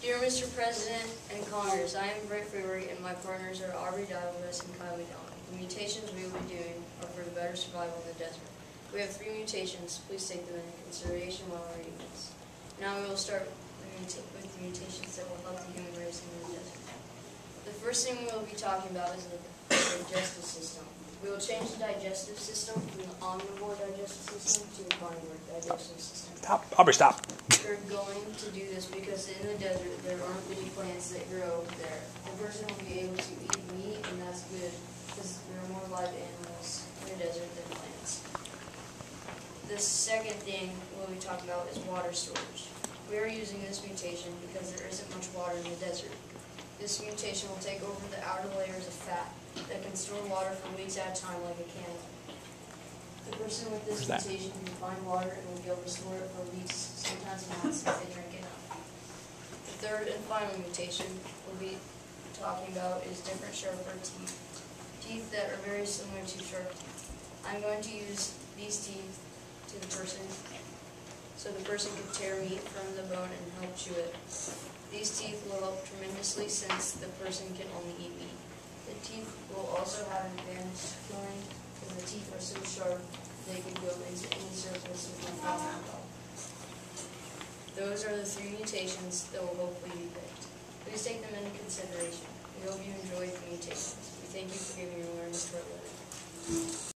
Dear Mr. President and Congress, I am Brant and my partners are Aubrey and Kyle McDonald. The mutations we will be doing are for the better survival in the desert. We have 3 mutations. Please take them into consideration while reading this. Now we will start with the mutations that will help the human race in the desert. The first thing we will be talking about is the digestive system. We will change the digestive system from the omnivore digestive system to the carnivore digestive system. Aubrey, stop. We're going to do this because in the desert there aren't many plants that grow there. The person will be able to eat meat, and that's good because there are more live animals in the desert than plants. The second thing we'll be talking about is water storage. We are using this mutation because there isn't much water in the desert. This mutation will take over the outer layers of fat that can store water for weeks at a time like a candle. The person with this mutation can find water and will be able to store it for weeks, sometimes months, if they drink enough. The third and final mutation we'll be talking about is different sharper teeth. Teeth that are very similar to shark teeth. I'm going to use these teeth to the person so the person can tear meat from the bone and help chew it. These teeth will help tremendously since the person can only eat meat. The teeth will also have an advantage killing because the teeth are so sharp they can go into any surface with no problem at all. Those are the 3 mutations that will hopefully be picked. Please take them into consideration. We hope you enjoyed the mutations. We thank you for giving your learning for a living.